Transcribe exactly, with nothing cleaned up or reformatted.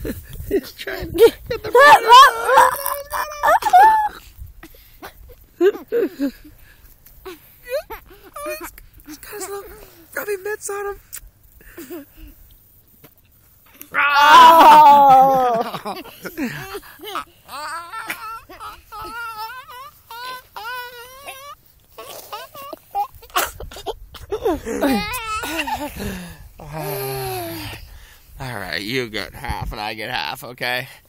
He's trying to get the brownie. He's got his little grubby mitts on him. Oh! All right, you get half and I get half, okay?